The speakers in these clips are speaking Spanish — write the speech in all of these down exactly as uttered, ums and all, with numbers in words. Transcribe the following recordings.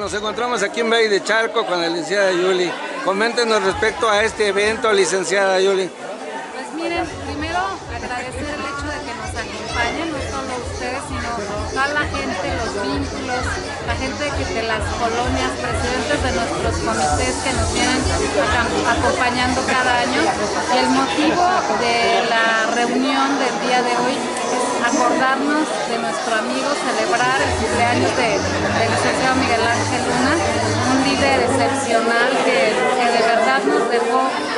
nos encontramos aquí en Valle de Chalco con la licenciada Yuli. Coméntenos respecto a este evento, licenciada Yuli. Pues miren, primero agradecer el hecho de que nos acompañen, no solo ustedes, sino toda la gente, los vínculos, la gente de las colonias, presidentes de nuestros comités que nos vienen acompañando cada año. Y el motivo de la reunión del día de hoy es acordarnos de nuestro amigo, celebrar el cumpleaños de, del licenciado Miguel Ángel Luna, un líder excepcional que, que de verdad nos dejó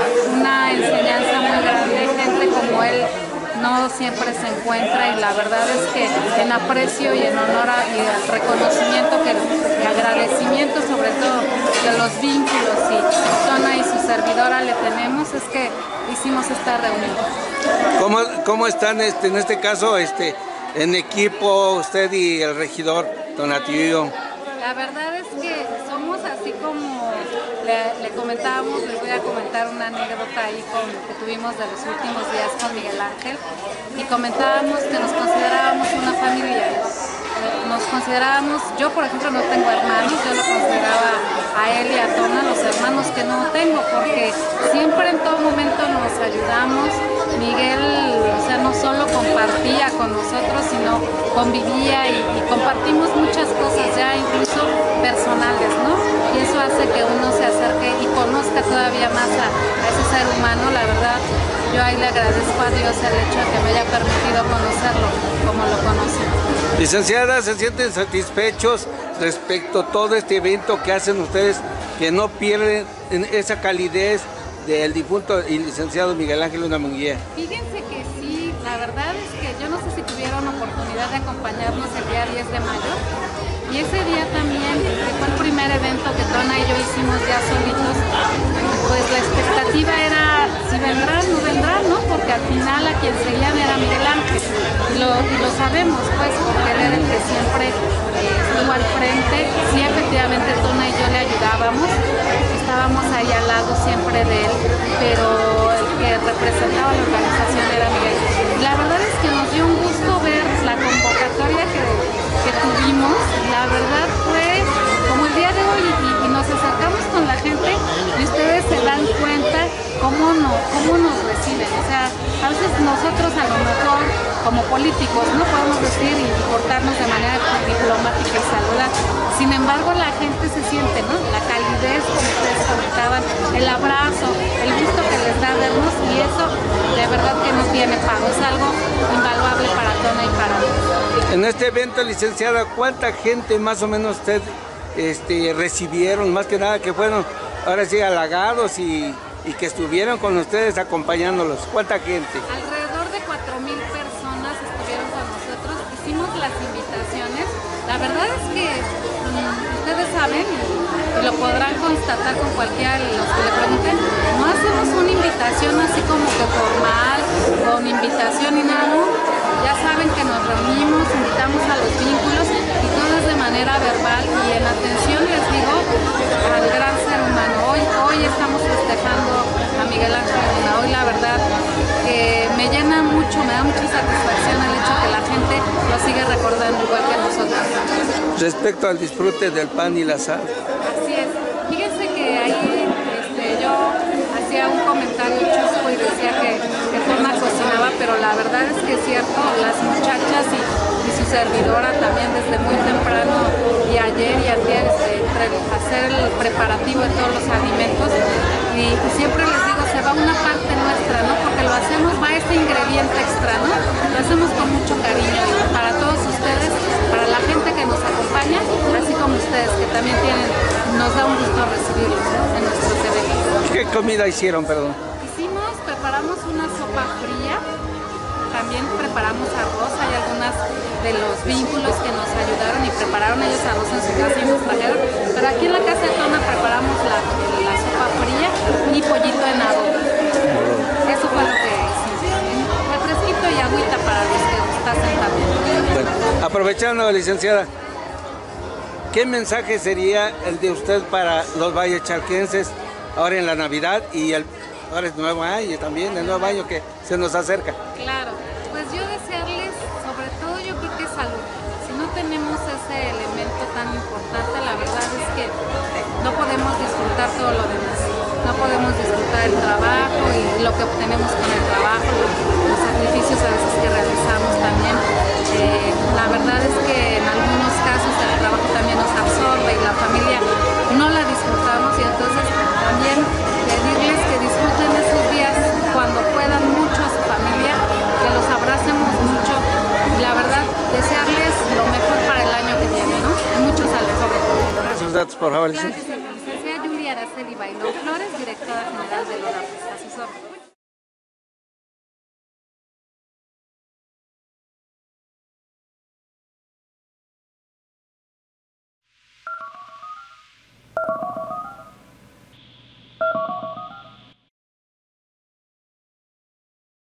una enseñanza muy grande. Gente como él no siempre se encuentra, y la verdad es que en aprecio y en honor a, y al reconocimiento que, y agradecimiento sobre todo de los vínculos y Tona y su servidora le tenemos, es que hicimos esta reunión. ¿Cómo, cómo están este, en este caso este, en equipo usted y el regidor Donatillo? La verdad es que somos así como le, le comentábamos, les voy a comentar una anécdota ahí con, que tuvimos de los últimos días con Miguel Ángel, y comentábamos que nos considerábamos una familia. Nos considerábamos, yo por ejemplo no tengo hermanos, yo lo consideraba a él y a Tona los hermanos que no tengo, porque siempre en todo momento nos ayudamos. Miguel, o sea, no solo compartía con nosotros, sino convivía y, y compartimos muchas cosas ya incluso personales, ¿no? Y eso hace que uno se acerque y conozca todavía más a, a ese ser humano. La verdad, yo ahí le agradezco a Dios el hecho de que me haya permitido conocerlo como lo conocí. Licenciada, ¿se sienten satisfechos respecto a todo este evento que hacen ustedes, que no pierden esa calidez del difunto y licenciado Miguel Ángel Luna Munguía? Fíjense que sí, la verdad es que yo no sé si tuvieron oportunidad de acompañarnos el día diez de mayo, y ese día también, que fue el primer evento que Tona y yo hicimos ya solitos, pues la expectativa era si vendrán o no vendrán, ¿no? Porque al final a quien seguían era Miguel Ángel, y lo, y lo sabemos, pues, porque él era el que siempre eh, estuvo al frente. Sí, efectivamente Tona y yo le ayudábamos, estábamos ahí al lado siempre de él, pero el que representaba la organización era Miguel. La verdad es que nos dio un gusto ver la convocatoria que, que tuvimos. La verdad fue como el día de hoy, y, y nos acercamos con la gente y ustedes se dan cuenta cómo, no, cómo nos reciben. O sea, a veces nosotros a lo mejor como políticos no podemos decir y portarnos de manera diplomática y saludar. Sin embargo, la gente se siente, ¿no? La calidez, como ustedes comentaban, el abrazo, el gusto que les da vernos, y eso de verdad que no tiene pago, es algo invaluable para Tona y para mí. En este evento, licenciada, ¿cuánta gente más o menos usted este, recibieron? Más que nada que fueron, ahora sí, halagados y, y que estuvieron con ustedes acompañándolos. ¿Cuánta gente? Alrededor de cuatro mil personas estuvieron con nosotros, hicimos las invitaciones. La verdad es que mmm, ustedes saben, y lo podrán constatar con cualquiera de los que le pregunten, no hacemos una invitación así como que formal, con invitación y nada, ¿no? Ya saben que nos reunimos, invitamos a los vínculos, y todo es de manera verbal y en atención, les digo, al gran ser humano. Hoy, hoy estamos festejando a Miguel Ángel Luna. Hoy la verdad que me llena mucho, me da mucha satisfacción el hecho que la gente lo sigue recordando igual que nosotros. Respecto al disfrute del pan y la sal. Así es. Fíjense que ahí este, yo hacía un comentario chusco y decía que, que Tona cocinaba, pero la verdad es que es cierto, las muchachas y, y su servidora también desde muy temprano, y ayer y ayer, entre hacer el preparativo de todos los alimentos, y, y siempre les digo, se va una parte nuestra, ¿no? Porque lo hacemos, va ese ingrediente extra, ¿no? Lo hacemos con mucho cariño, y para todos ustedes, para la gente que nos acompaña, así como ustedes, que también tienen, nos da un gusto recibirlos, ¿no? En nuestros eventos. ¿Qué comida hicieron, perdón? Hicimos, preparamos una sopa fría, también preparamos arroz, hay algunas de los vínculos que nos ayudaron y prepararon ellos arroz en su casa y nos trajeron, pero aquí en la casa de Tona preparamos la, la sopa fría y pollito en adobo. Eso fue lo que hicimos, refresquito y agüita para los que gustasen también. Bueno, aprovechando, licenciada, ¿qué mensaje sería el de usted para los vallechalquenses ahora en la Navidad y el ahora es nuevo año también, el nuevo año que se nos acerca? Claro, pues yo desearles, sobre todo yo creo que salud. Si no tenemos ese elemento tan importante, la verdad es que no podemos disfrutar todo lo demás. No podemos disfrutar el trabajo y lo que obtenemos con el trabajo, los sacrificios a veces que realizamos también. Eh, la verdad es que en algunos casos el trabajo también nos absorbe y la familia no la disfrutamos, y entonces también pedirles que disfruten de sus días cuando puedan mucho a su familia, que los abracemos mucho y la verdad desearles lo mejor para el año que viene, ¿no? Mucho salud sobre todo. Sus datos, por favor. Claro que sí. Licenciada Julia Araceli Bailón Flores, directora general de Lora.